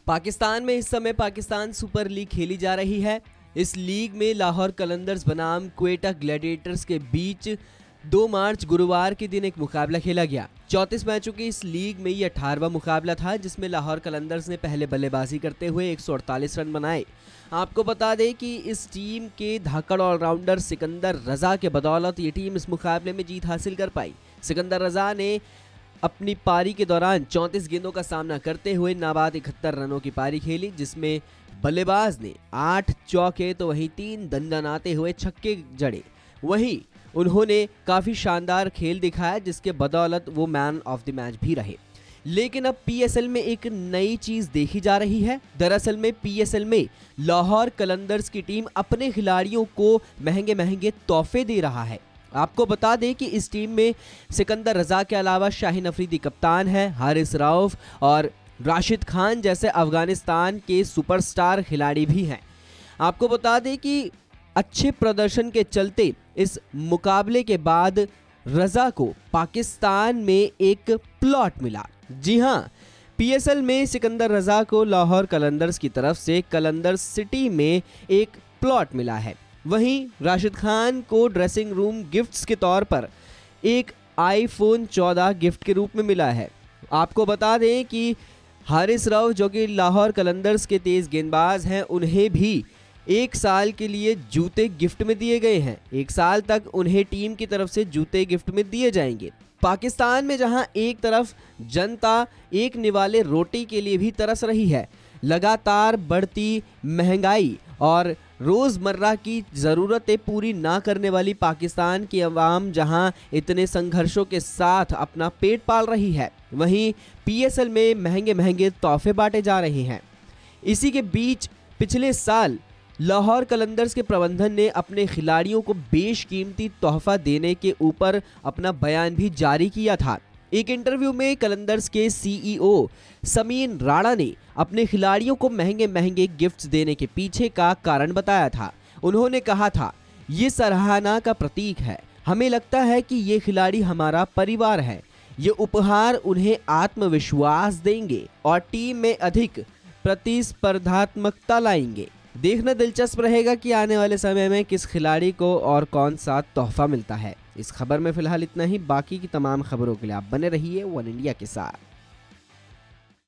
पाकिस्तान में इस समय पाकिस्तान सुपर लीग खेली जा रही है। इस लीग में लाहौर कलंदर्स बनाम क्वेटा ग्लैडिएटर्स के बीच 2 मार्च गुरुवार के दिन एक मुकाबला खेला गया। 34 मैचों की इस लीग में ये 18वां मुकाबला था, जिसमें लाहौर कलंदर्स ने पहले बल्लेबाजी करते हुए 148 रन बनाए। आपको बता दें कि इस टीम के धाकड़ ऑलराउंडर सिकंदर रजा के बदौलत ये टीम इस मुकाबले में जीत हासिल कर पाई। सिकंदर रजा ने अपनी पारी के दौरान 34 गेंदों का सामना करते हुए नाबाद 71 रनों की पारी खेली, जिसमें बल्लेबाज ने 8 चौके तो वहीं 3 दंदनाते हुए छक्के जड़े। वहीं उन्होंने काफी शानदार खेल दिखाया, जिसके बदौलत वो मैन ऑफ द मैच भी रहे। लेकिन अब पीएसएल में एक नई चीज देखी जा रही है। दरअसल में पीएसएल में लाहौर कलंदर्स की टीम अपने खिलाड़ियों को महंगे महंगे तोहफे दे रहा है। आपको बता दें कि इस टीम में सिकंदर रजा के अलावा शाहीन अफरीदी कप्तान है, हारिस रऊफ और राशिद खान जैसे अफगानिस्तान के सुपरस्टार खिलाड़ी भी हैं। आपको बता दें कि अच्छे प्रदर्शन के चलते इस मुकाबले के बाद रजा को पाकिस्तान में एक प्लॉट मिला। जी हां, पीएसएल में सिकंदर रजा को लाहौर कलंदर्स की तरफ से कलंदर्स सिटी में एक प्लॉट मिला है। वहीं राशिद खान को ड्रेसिंग रूम गिफ्ट्स के तौर पर एक आईफोन 14 गिफ्ट के रूप में मिला है। आपको बता दें कि हारिस रऊफ जो कि लाहौर कलंदर्स के तेज गेंदबाज हैं, उन्हें भी 1 साल के लिए जूते गिफ्ट में दिए गए हैं। 1 साल तक उन्हें टीम की तरफ से जूते गिफ्ट में दिए जाएंगे। पाकिस्तान में जहां एक तरफ जनता एक निवाले रोटी के लिए भी तरस रही है, लगातार बढ़ती महंगाई और रोजमर्रा की ज़रूरतें पूरी ना करने वाली पाकिस्तान की आवाम जहां इतने संघर्षों के साथ अपना पेट पाल रही है, वहीं पीएसएल में महंगे महंगे तोहफे बांटे जा रहे हैं। इसी के बीच पिछले साल लाहौर कलंदर्स के प्रबंधन ने अपने खिलाड़ियों को बेशकीमती तोहफा देने के ऊपर अपना बयान भी जारी किया था। एक इंटरव्यू में कलंदर्स के सीईओ समीन राणा ने अपने खिलाड़ियों को महंगे महंगे गिफ्ट्स देने के पीछे का कारण बताया था। उन्होंने कहा था, ये सराहना का प्रतीक है। हमें लगता है कि ये खिलाड़ी हमारा परिवार है। ये उपहार उन्हें आत्मविश्वास देंगे और टीम में अधिक प्रतिस्पर्धात्मकता लाएंगे। देखना दिलचस्प रहेगा कि आने वाले समय में किस खिलाड़ी को और कौन सा तोहफा मिलता है। इस खबर में फिलहाल इतना ही। बाकी की तमाम खबरों के लिए आप बने रहिए वन इंडिया के साथ।